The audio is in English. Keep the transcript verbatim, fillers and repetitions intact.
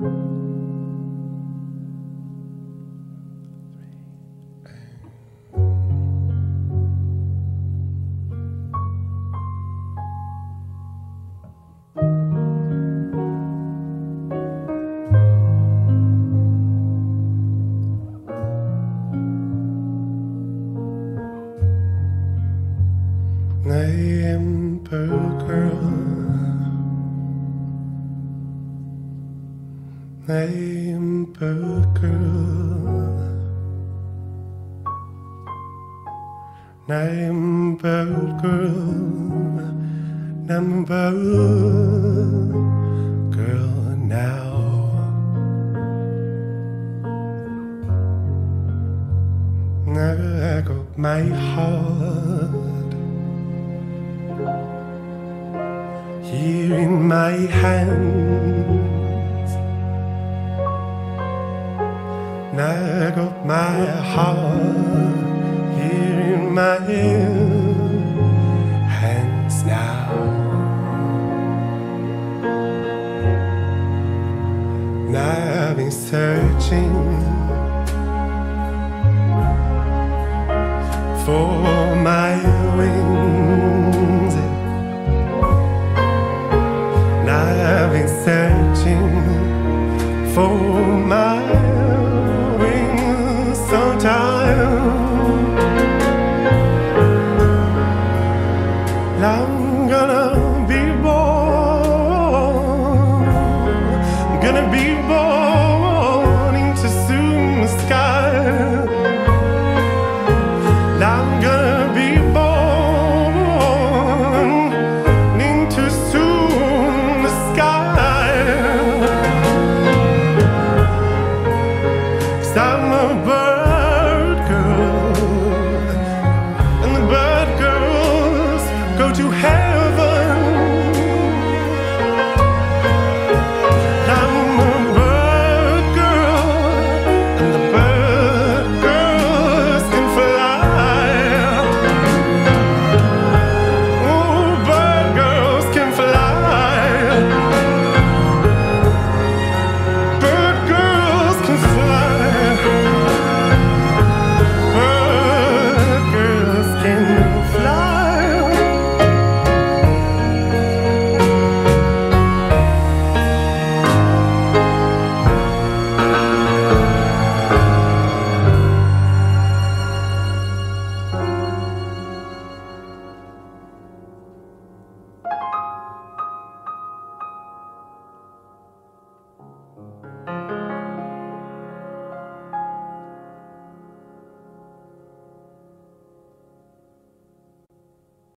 Emperor girl, Emperor girl, Emperor girl, Emperor girl now. I got my heart here in my hands. I got my heart here in my hands now. I've been searching for my wings. I've been searching for my wings sometime. I'm gonna be born, gonna be born.